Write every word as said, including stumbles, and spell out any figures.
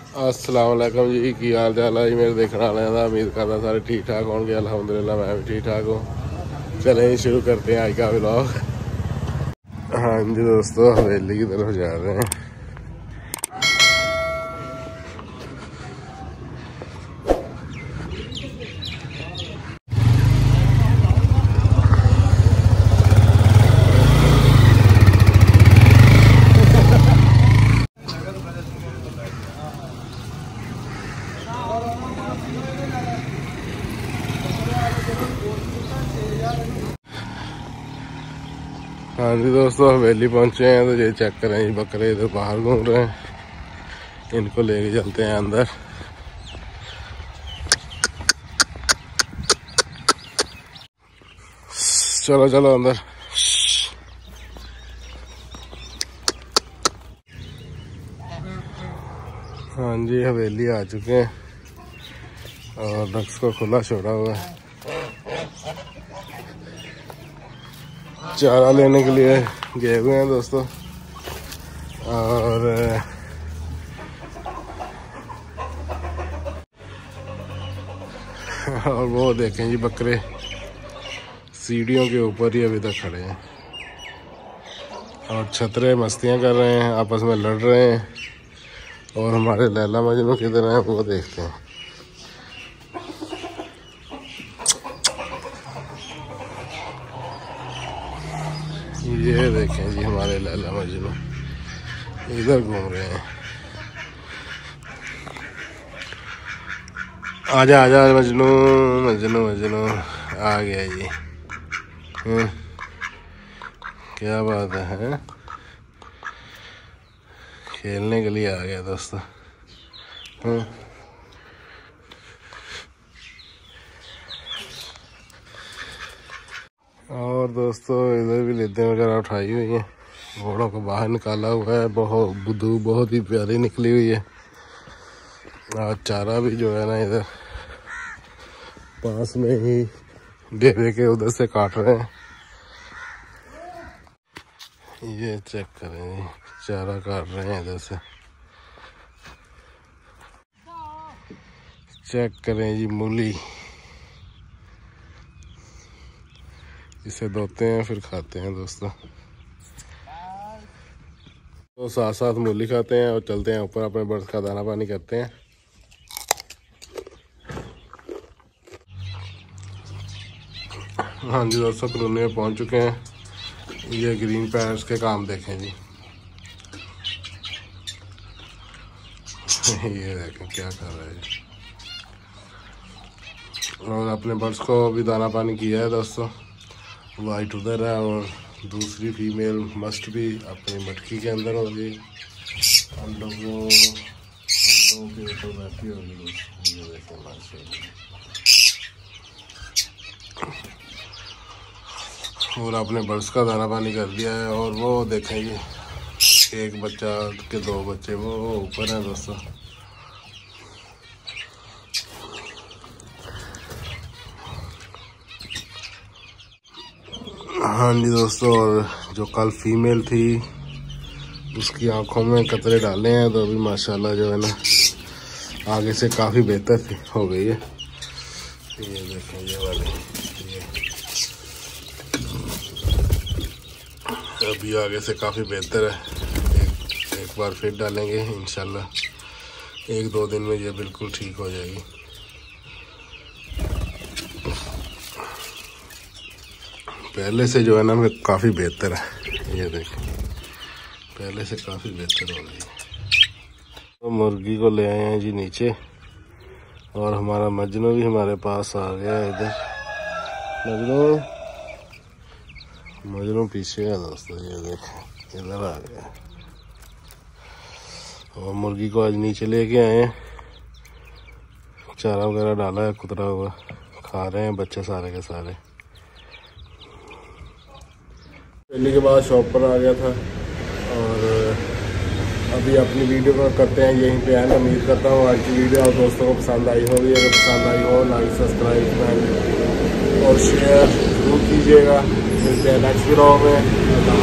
अस्सलाम वालेकुम जी, की हाल चाल है जी मेरे देखने वाले का। उम्मीद करता सारे ठीक ठाक होंगे। अल्हम्दुलिल्लाह मैं भी ठीक ठाक हूँ। चलें शुरू करते हैं आज का व्लॉग। हाँ जी दोस्तों, हवेली की तरफ जा रहे हैं। हाँ जी दोस्तों, हवेली पहुंचे हैं तो ये चेक करें जी, बकरे इधर बाहर घूम रहे हैं। इनको लेके चलते हैं अंदर। चलो चलो अंदर। हाँ जी, हवेली आ चुके हैं और डक्स को खुला छोड़ा हुआ है। चारा लेने के लिए गए हुए हैं दोस्तों। और और वो देखें जी, बकरे सीढ़ियों के ऊपर ही अभी तक खड़े हैं और छतरे मस्तियां कर रहे हैं, आपस में लड़ रहे हैं। और हमारे लैला मजनू किधर हैं वो देखते हैं। ये देखें जी, हमारे लैला मजनू इधर घूम रहे हैं। आजा आजा मजनू मजनू मजनू आ गया जी। हम्म, क्या बात है, खेलने के लिए आ गया दोस्तों। हम्म, और दोस्तों इधर भी लेते वगैरह उठाई हुई है। घोड़ों को बाहर निकाला हुआ है। बहुत बुदू बहुत ही प्यारी निकली हुई है। और चारा भी जो है ना इधर पास में ही डेरे के उधर से काट रहे हैं। ये चेक करें, चारा काट रहे हैं इधर से। चेक करें जी, मूली इसे धोते हैं फिर खाते हैं दोस्तों। तो साथ साथ मूली खाते हैं और चलते हैं ऊपर, अपने बर्ड्स का दाना पानी करते हैं। हाँ जी दोस्तों, कॉलोनी में पहुंच चुके हैं। ये ग्रीन पैरट्स के काम देखें जी। ये देखें क्या कर रहे हैं। और अपने बर्ड्स को भी दाना पानी किया है दोस्तों। वाइट उधर है और दूसरी फीमेल मस्ट भी अपनी मटकी के अंदर होगी। अंडों को अंडों के ऊपर बैठी होगी। ये देखें माशाल्लाह। और अपने बर्ड्स का दाना पानी कर दिया है। और वो देखेंगे एक बच्चा के दो बच्चे वो ऊपर हैं दोस्तों। हाँ जी दोस्तों, और जो कल फीमेल थी उसकी आंखों में कतरे डाले हैं तो अभी माशाल्लाह जो है ना आगे से काफ़ी बेहतर हो गई है। ये देखें ये वाले, ये अभी आगे से काफ़ी बेहतर है। एक, एक बार फिर डालेंगे इंशाल्लाह। एक दो दिन में ये बिल्कुल ठीक हो जाएगी। पहले से जो है ना काफ़ी बेहतर है। ये देखें पहले से काफ़ी बेहतर हो गई है। तो मुर्गी को ले आए हैं जी नीचे। और हमारा मजनू भी हमारे पास आ गया है इधर। मजनू मजनू पीछे है दोस्तों। ये देखें इधर आ गया। और मुर्गी को आज नीचे लेके आए हैं। चारा वगैरह डाला है, कुतरा हुआ खा रहे हैं बच्चे सारे के सारे। दिल्ली के बाद शॉप पर आ गया था और अभी अपनी वीडियो को करते हैं यहीं पे एंड। उम्मीद करता हूँ आज की वीडियो आप दोस्तों को पसंद आई होगी। अगर पसंद आई हो लाइक सब्सक्राइब और शेयर जरूर कीजिएगा। मिलते हैं नेक्स्ट वीडियो में।